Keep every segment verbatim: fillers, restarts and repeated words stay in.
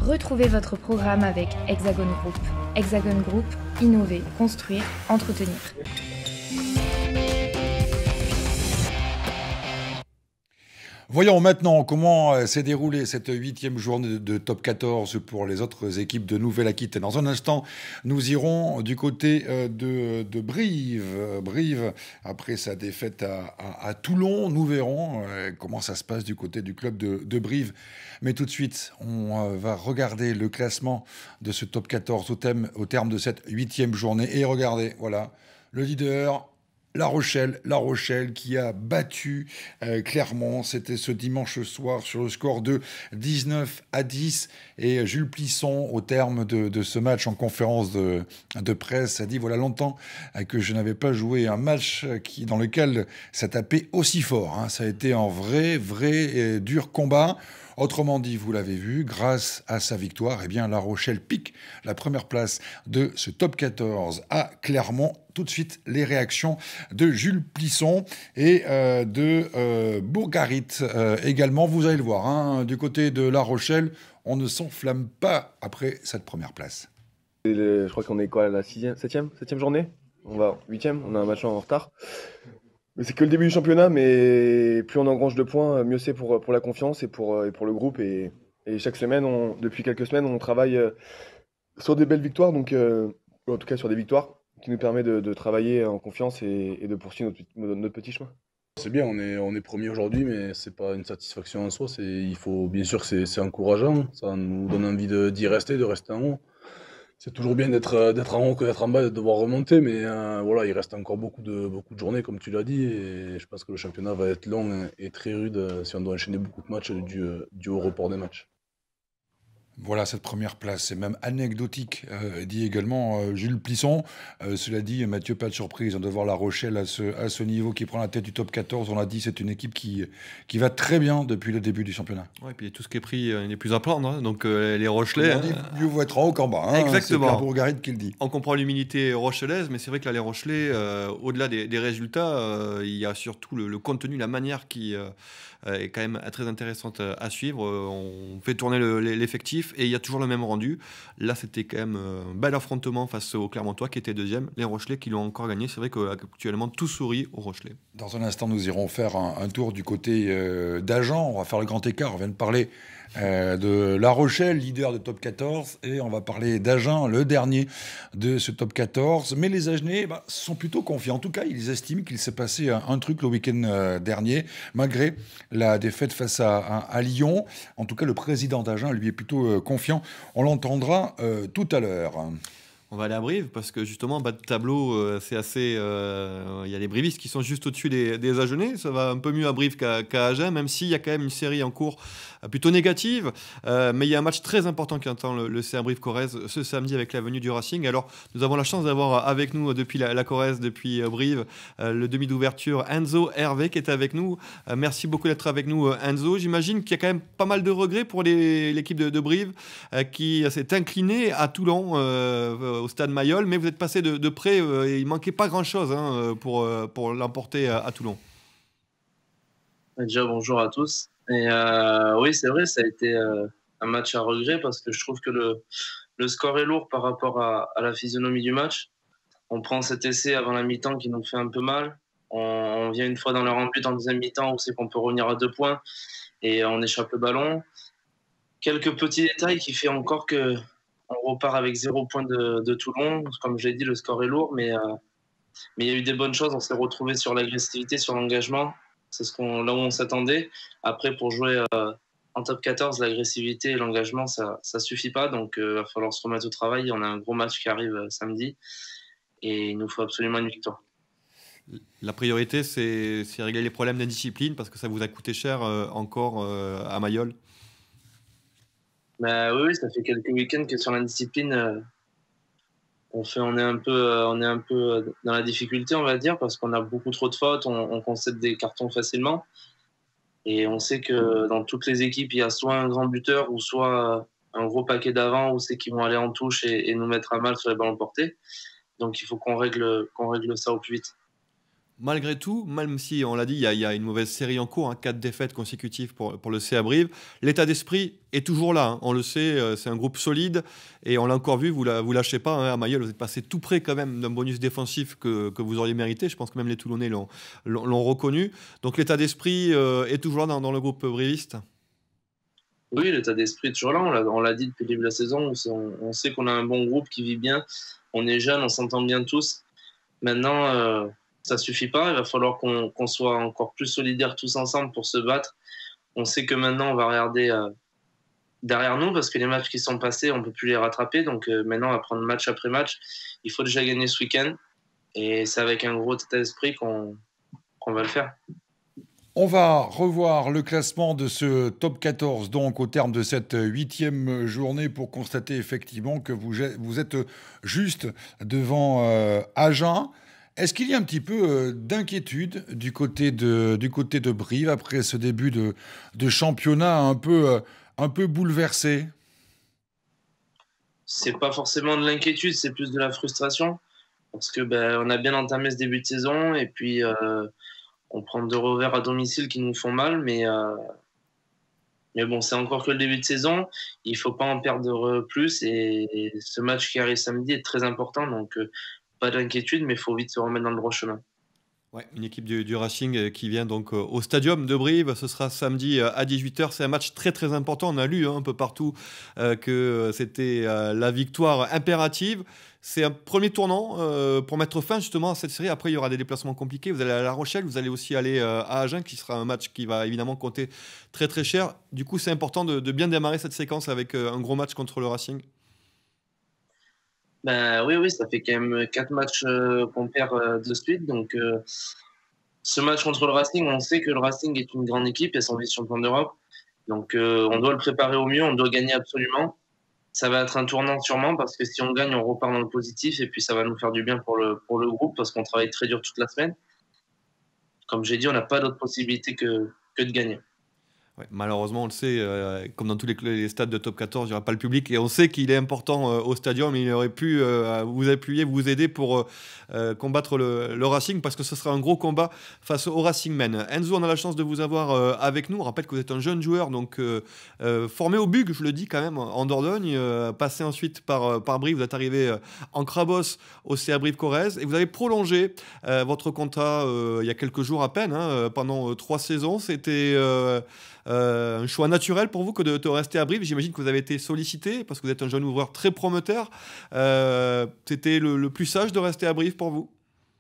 Retrouvez votre programme avec Hexagon Group. Hexagon Group, innover, construire, entretenir. Voyons maintenant comment s'est déroulée cette huitième journée de top quatorze pour les autres équipes de Nouvelle-Aquitaine. Dans un instant, nous irons du côté de, de Brive. Brive, après sa défaite à, à, à Toulon, nous verrons comment ça se passe du côté du club de, de Brive. Mais tout de suite, on va regarder le classement de ce top quatorze au, thème, au terme de cette huitième journée. Et regardez, voilà, le leader... La Rochelle, La Rochelle qui a battu euh, Clermont, c'était ce dimanche soir sur le score de dix-neuf à dix. Et Jules Plisson, au terme de, de ce match en conférence de, de presse, a dit voilà longtemps que je n'avais pas joué un match qui, dans lequel ça tapait aussi fort. Hein. Ça a été un vrai, vrai et dur combat. Autrement dit, vous l'avez vu, grâce à sa victoire, eh bien, La Rochelle pique la première place de ce top quatorze à Clermont. Tout de suite, les réactions de Jules Plisson et euh, de euh, Bourgarit euh, également. Vous allez le voir, hein, du côté de La Rochelle, on ne s'enflamme pas après cette première place. Le, je crois qu'on est quoi, la sixième, septième, septième journée. On va huitième, on a un match en retard. Mais c'est que le début du championnat, mais plus on engrange de points, mieux c'est pour, pour la confiance et pour, et pour le groupe. Et, et chaque semaine, on, depuis quelques semaines, on travaille sur des belles victoires, donc euh, en tout cas sur des victoires qui nous permettent de, de travailler en confiance et, et de poursuivre notre, notre petit chemin. C'est bien, on est, on est premier aujourd'hui, mais c'est pas une satisfaction en soi. C'est, il faut, bien sûr que c'est encourageant, ça nous donne envie d'y rester, de rester en haut. C'est toujours bien d'être d'être en haut que d'être en bas et de devoir remonter, mais euh, voilà, il reste encore beaucoup de, beaucoup de journées, comme tu l'as dit, et je pense que le championnat va être long et très rude si on doit enchaîner beaucoup de matchs dû, dû au report des matchs. Voilà, cette première place, c'est même anecdotique, euh, dit également euh, Jules Plisson. Euh, cela dit, Mathieu, pas de surprise de voir La Rochelle à ce, à ce niveau qui prend la tête du top quatorze. On l'a dit, c'est une équipe qui, qui va très bien depuis le début du championnat. Ouais, et puis tout ce qui est pris euh, n'est plus à prendre. Hein. Donc euh, les Rochelais... On dit, mieux vaut être en haut qu'en bas. Hein. Exactement. C'est Pierre Bourgarit qui le dit. On comprend l'humilité rochelaise, mais c'est vrai que là, les Rochelais, euh, au-delà des, des résultats, euh, il y a surtout le, le contenu, la manière qui euh, est quand même très intéressante à suivre. On fait tourner l'effectif et il y a toujours le même rendu. Là, c'était quand même un bel affrontement face aux Clermontois qui étaient deuxième. Les Rochelais qui l'ont encore gagné. C'est vrai qu'actuellement, tout sourit aux Rochelais. Dans un instant, nous irons faire un, un tour du côté euh, d'Agen. On va faire le grand écart. On vient de parler euh, de La Rochelle, leader de top quatorze. Et on va parler d'Agen, le dernier de ce top quatorze. Mais les Agenais bah, sont plutôt confiants. En tout cas, ils estiment qu'il s'est passé un, un truc le week-end euh, dernier, malgré la défaite face à, à, à Lyon. En tout cas, le président d'Agen, lui, est plutôt euh, confiant. On l'entendra euh, tout à l'heure. On va aller à Brive parce que justement, en bas de tableau, euh, c'est assez. Il euh, y a les Brivistes qui sont juste au-dessus des, des Agenais. Ça va un peu mieux à Brive qu'à qu'à Agen, même s'il y a quand même une série en cours euh, plutôt négative. Euh, mais il y a un match très important qui attend le, le C un Brive-Corrèze ce samedi avec la venue du Racing. Alors, nous avons la chance d'avoir avec nous depuis la, la Corrèze, depuis euh, Brive, euh, le demi d'ouverture Enzo Hervé qui est avec nous. Euh, merci beaucoup d'être avec nous, Enzo. J'imagine qu'il y a quand même pas mal de regrets pour l'équipe de, de Brive euh, qui s'est inclinée à Toulon. Euh, au stade Mayol, mais vous êtes passé de, de près, euh, et il manquait pas grand-chose hein, pour, euh, pour l'emporter à, à Toulon. Déjà, bonjour à tous. Et euh, oui, c'est vrai, ça a été euh, un match à regret parce que je trouve que le, le score est lourd par rapport à, à la physionomie du match. On prend cet essai avant la mi-temps qui nous fait un peu mal. On, on vient une fois dans leur but en deuxième mi-temps où c'est qu'on peut revenir à deux points et on échappe le ballon. Quelques petits détails qui fait encore que on repart avec zéro point de, de Toulon. Comme je l'ai dit, le score est lourd, mais, euh, mais il y a eu des bonnes choses. On s'est retrouvé sur l'agressivité, sur l'engagement. C'est ce qu'on, là où on s'attendait. Après, pour jouer euh, en top quatorze, l'agressivité et l'engagement, ça ne suffit pas. Donc, il euh, va falloir se remettre au travail. On a un gros match qui arrive euh, samedi et il nous faut absolument une victoire. La priorité, c'est régler les problèmes d'indiscipline parce que ça vous a coûté cher euh, encore euh, à Mayol. Bah, oui, oui, ça fait quelques week-ends que sur l'indiscipline, euh, on, fait, on, est un peu, euh, on est un peu dans la difficulté, on va dire, parce qu'on a beaucoup trop de fautes, on, on concède des cartons facilement. Et on sait que dans toutes les équipes, il y a soit un grand buteur ou soit un gros paquet d'avant où c'est qu'ils vont aller en touche et, et nous mettre à mal sur les ballons portés. Donc il faut qu'on règle, qu'on règle ça au plus vite. malgré tout, même si on l'a dit, il y, a, il y a une mauvaise série en cours, hein, quatre défaites consécutives pour, pour le C A Brive, l'état d'esprit est toujours là. Hein. On le sait, euh, c'est un groupe solide et on l'a encore vu, vous ne vous lâchez pas. Hein, à Mayol, vous êtes passé tout près quand même d'un bonus défensif que, que vous auriez mérité. Je pense que même les Toulonnais l'ont, l'ont, l'ont reconnu. Donc l'état d'esprit euh, est toujours là dans, dans le groupe briviste. Oui, l'état d'esprit est toujours là. On l'a, on l'a dit depuis le début de la saison. On, on sait qu'on a un bon groupe qui vit bien. On est jeunes, on s'entend bien tous. Maintenant, euh, ça ne suffit pas. Il va falloir qu'on, qu'on soit encore plus solidaires tous ensemble pour se battre. On sait que maintenant, on va regarder euh, derrière nous parce que les matchs qui sont passés, on ne peut plus les rattraper. Donc euh, maintenant, on va prendre match après match. Il faut déjà gagner ce week-end. Et c'est avec un gros état d'esprit qu'on, qu'on va le faire. On va revoir le classement de ce top quatorze, donc au terme de cette huitième journée, pour constater effectivement que vous, vous êtes juste devant euh, Agen. Est-ce qu'il y a un petit peu euh, d'inquiétude du côté de, du côté de Brive après ce début de, de championnat un peu, euh, un peu bouleversé? C'est pas forcément de l'inquiétude, c'est plus de la frustration. Parce que ben, on a bien entamé ce début de saison et puis... Euh, on prend deux revers à domicile qui nous font mal, mais, euh, mais bon, c'est encore que le début de saison. Il ne faut pas en perdre plus. Et, et ce match qui arrive samedi est très important. Donc, euh, pas d'inquiétude, mais il faut vite se remettre dans le droit chemin. Ouais, une équipe du, du Racing qui vient donc au Stadium de Brive. Ce sera samedi à dix-huit heures. C'est un match très très important. On a lu hein, un peu partout euh, que c'était euh, la victoire impérative. C'est un premier tournant euh, pour mettre fin justement à cette série. Après, il y aura des déplacements compliqués. Vous allez à La Rochelle, vous allez aussi aller euh, à Agen, qui sera un match qui va évidemment compter très très cher. Du coup, c'est important de, de bien démarrer cette séquence avec euh, un gros match contre le Racing. Ben, oui, oui, ça fait quand même quatre matchs euh, qu'on perd euh, de suite. Donc, euh, ce match contre le Racing, on sait que le Racing est une grande équipe et sont vice-champions d'Europe. Donc, euh, on doit le préparer au mieux, on doit gagner absolument. Ça va être un tournant sûrement parce que si on gagne, on repart dans le positif et puis ça va nous faire du bien pour le, pour le groupe parce qu'on travaille très dur toute la semaine. Comme j'ai dit, on n'a pas d'autre possibilité que, que de gagner. Ouais, malheureusement, on le sait, euh, comme dans tous les, les stades de top quatorze, il n'y aura pas le public. Et on sait qu'il est important euh, au stadium, mais il aurait pu euh, vous appuyer, vous aider pour euh, combattre le, le Racing, parce que ce sera un gros combat face au Racing Men. Enzo, on a la chance de vous avoir euh, avec nous. On rappelle que vous êtes un jeune joueur, donc euh, euh, formé au Bug, je le dis quand même, en Dordogne, euh, passé ensuite par, par Brive. Vous êtes arrivé euh, en Crabos au C A Brive-Corrèze, et vous avez prolongé euh, votre contrat euh, il y a quelques jours à peine, hein, pendant euh, trois saisons. C'était... Euh, Euh, un choix naturel pour vous que de, de rester à Brive. J'imagine que vous avez été sollicité parce que vous êtes un jeune ouvreur très prometteur. Euh, c'était le, le plus sage de rester à Brive pour vous?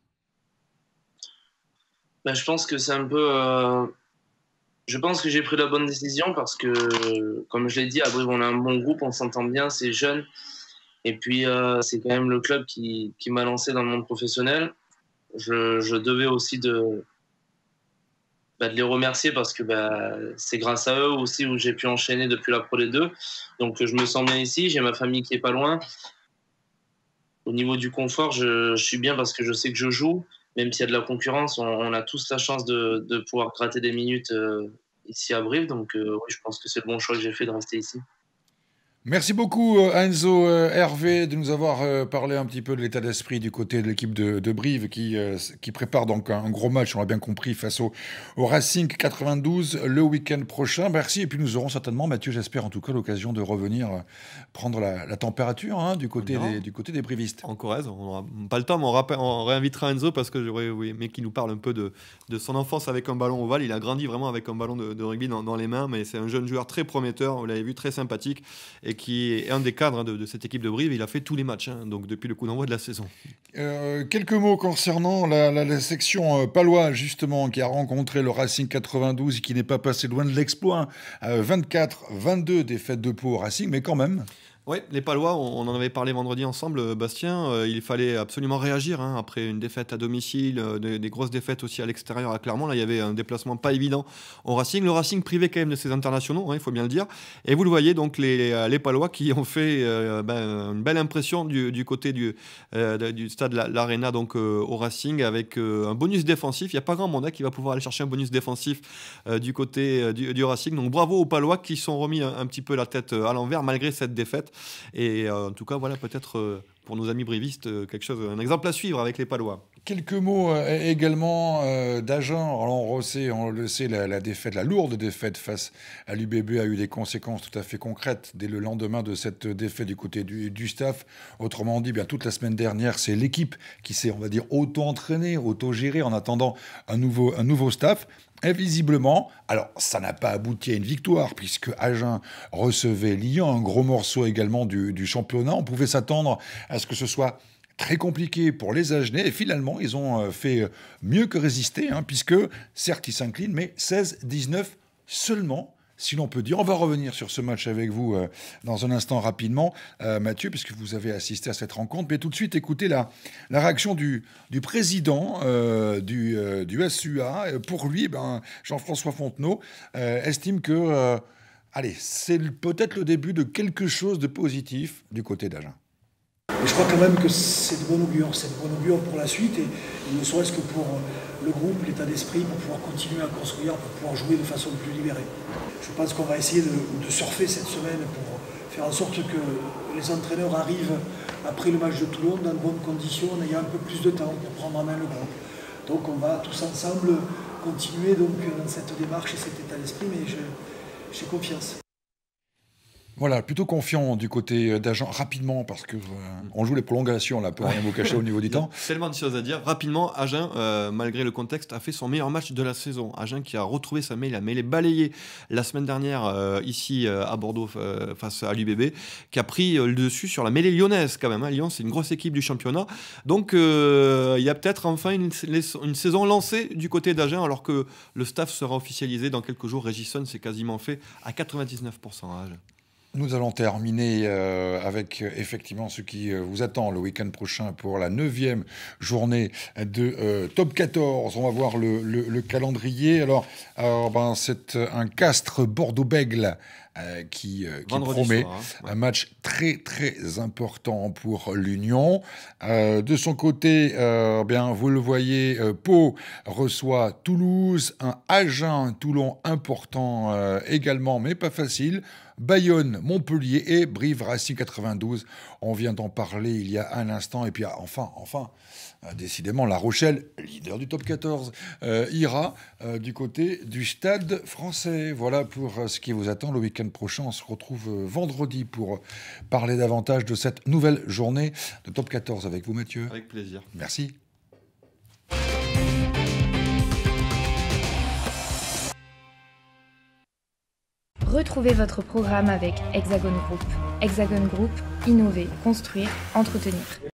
Ben, je pense que c'est un peu... Euh... Je pense que j'ai pris la bonne décision parce que, comme je l'ai dit, à Brive, on a un bon groupe, on s'entend bien, c'est jeune. Et puis, euh, c'est quand même le club qui, qui m'a lancé dans le monde professionnel. Je, je devais aussi de... Bah, de les remercier parce que bah, c'est grâce à eux aussi où j'ai pu enchaîner depuis la Pro D deux. Donc je me sens bien ici, j'ai ma famille qui est pas loin. Au niveau du confort, je, je suis bien parce que je sais que je joue, même s'il y a de la concurrence, on, on a tous la chance de, de pouvoir gratter des minutes euh, ici à Brive. Donc euh, oui, je pense que c'est le bon choix que j'ai fait de rester ici. Merci beaucoup Enzo euh, Hervé de nous avoir euh, parlé un petit peu de l'état d'esprit du côté de l'équipe de, de Brive qui, euh, qui prépare donc un, un gros match, on l'a bien compris, face au, au Racing quatre-vingt-douze le week-end prochain. Merci, et puis nous aurons certainement, Mathieu, j'espère en tout cas, l'occasion de revenir euh, prendre la, la température hein, du, côté des, du côté des brivistes. En Corrèze, on n'aura pas le temps, mais on, rappelle, on réinvitera Enzo parce que j'aurais aimé qu'il nous parle un peu de, de son enfance avec un ballon ovale. Il a grandi vraiment avec un ballon de, de rugby dans, dans les mains, mais c'est un jeune joueur très prometteur, vous l'avez vu, très sympathique, et qui est un des cadres de, de cette équipe de Brive. Il a fait tous les matchs, hein, donc depuis le coup d'envoi de la saison. Euh, quelques mots concernant la, la, la section euh, paloise, justement, qui a rencontré le Racing quatre-vingt-douze et qui n'est pas passé loin de l'exploit. Euh, vingt-quatre vingt-deux défaites de Pau au Racing, mais quand même... Oui, les Palois, on en avait parlé vendredi ensemble, Bastien. Euh, il fallait absolument réagir hein, après une défaite à domicile, euh, des, des grosses défaites aussi à l'extérieur à Clermont. Là, il y avait un déplacement pas évident au Racing. Le Racing privé quand même de ses internationaux, hein, il faut bien le dire. Et vous le voyez, donc les, les Palois qui ont fait euh, ben, une belle impression du, du côté du, euh, du stade l'Arena donc euh, au Racing avec euh, un bonus défensif. Il n'y a pas grand monde hein, qui va pouvoir aller chercher un bonus défensif euh, du côté euh, du, du Racing. Donc bravo aux Palois qui sont remis un, un petit peu la tête à l'envers malgré cette défaite. Et euh, en tout cas, voilà, peut-être euh, pour nos amis brivistes, euh, quelque chose, un exemple à suivre avec les Palois. Quelques mots euh, également euh, d'Agen. Alors on, sait, on le sait, la, la défaite, la lourde défaite face à l'U B B a eu des conséquences tout à fait concrètes dès le lendemain de cette défaite du côté du, du staff. Autrement dit, bien toute la semaine dernière, c'est l'équipe qui s'est, on va dire, auto-entraînée, auto-gérée en attendant un nouveau, un nouveau staff. Et visiblement, alors ça n'a pas abouti à une victoire puisque Agen recevait Lyon, un gros morceau également du, du championnat. On pouvait s'attendre à ce que ce soit très compliqué pour les Agenais, et finalement, ils ont fait mieux que résister, hein, puisque, certes, ils s'inclinent, mais seize dix-neuf seulement, si l'on peut dire. On va revenir sur ce match avec vous euh, dans un instant rapidement, euh, Mathieu, puisque vous avez assisté à cette rencontre. Mais tout de suite, écoutez la, la réaction du, du président euh, du, euh, du S U A. Pour lui, ben, Jean-François Fontenot euh, estime que, euh, allez, c'est peut-être le début de quelque chose de positif du côté d'Agen. Et je crois quand même que c'est de bon augure, c'est de bon augure pour la suite, et, et ne serait-ce que pour le groupe, l'état d'esprit, pour pouvoir continuer à construire, pour pouvoir jouer de façon plus libérée. Je pense qu'on va essayer de, de surfer cette semaine pour faire en sorte que les entraîneurs arrivent après le match de Toulon dans de bonnes conditions, en ayant un peu plus de temps pour prendre en main le groupe. Donc on va tous ensemble continuer donc dans cette démarche et cet état d'esprit, mais j'ai confiance. Voilà, plutôt confiant du côté d'Agen, rapidement, parce que euh, on joue les prolongations, là, pour rien vous cacher au niveau du temps. Tellement de choses à dire. Rapidement, Agen, euh, malgré le contexte, a fait son meilleur match de la saison. Agen qui a retrouvé sa mêlée, la mêlée balayée la semaine dernière, euh, ici euh, à Bordeaux, euh, face à l'U B B, qui a pris euh, le dessus sur la mêlée lyonnaise, quand même. Hein. Lyon, c'est une grosse équipe du championnat. Donc, il euh, y a peut-être enfin une, une saison lancée du côté d'Agen, alors que le staff sera officialisé dans quelques jours. Regison, c'est quasiment fait à quatre-vingt-dix-neuf pour cent à Agen. Nous allons terminer euh, avec euh, effectivement ce qui euh, vous attend le week-end prochain pour la neuvième journée de euh, Top quatorze. On va voir le, le, le calendrier. Alors, alors ben, c'est un Castres Bordeaux-Bègles euh, qui, euh, qui promet soir, hein. Ouais. Un match très très important pour l'Union. Euh, de son côté, euh, bien vous le voyez, euh, Pau reçoit Toulouse, un Agen-Toulon important euh, également, mais pas facile. Bayonne, Montpellier et Brive Racing quatre-vingt-douze. On vient d'en parler il y a un instant. Et puis enfin, enfin, euh, décidément, La Rochelle, leader du top quatorze, euh, ira euh, du côté du Stade Français. Voilà pour euh, ce qui vous attend le week-end prochain. On se retrouve euh, vendredi pour parler davantage de cette nouvelle journée de top quatorze avec vous, Mathieu. Avec plaisir. Merci. Retrouvez votre programme avec Hexagon Group. Hexagon Group, innover, construire, entretenir.